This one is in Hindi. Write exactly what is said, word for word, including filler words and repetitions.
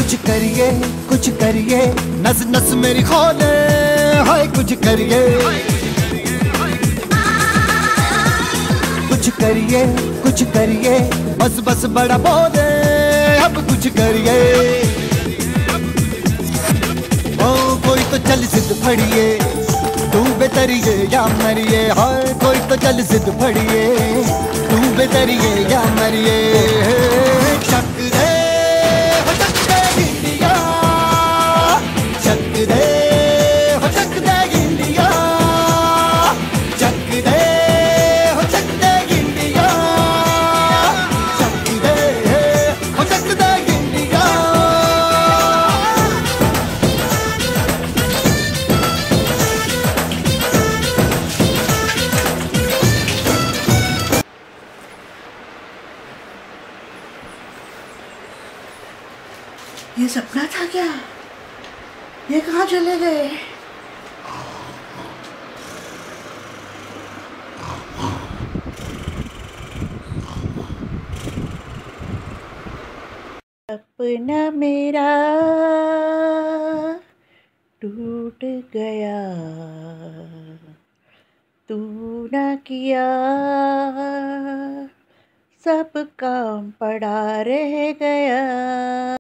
कुछ करिए कुछ करिए, नस नस मेरी खोले, हाय कुछ करिए कुछ करिए कुछ करिए, बस बस बड़ा बोले, अब कुछ करिए। ओ कोई तो चल सिद्ध फड़िए, तू बेतरिए या मरिए, हाय कोई तो चल सिद्ध फड़िए, तू बेतरिए या मरिए। शक दे हो शक दे इंडिया, शक दे हो शक दे इंडिया, शक दे हो शक दे इंडिया, शक दे हो शक दे इंडिया। ये सपना था क्या? ये कहाँ चले गए? सपना मेरा टूट गया, तू ना किया, सब काम पड़ा रह गया।